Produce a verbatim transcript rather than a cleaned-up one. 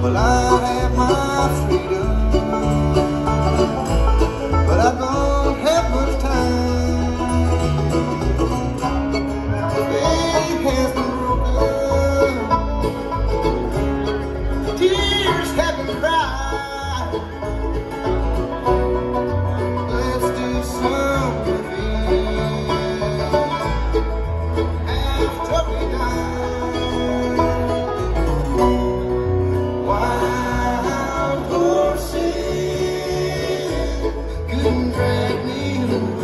Well, I have my freedom, but I don't have much time. The faith has been broken, tears have been cried. Let's do something after we die. Wild horses couldn't drag me away.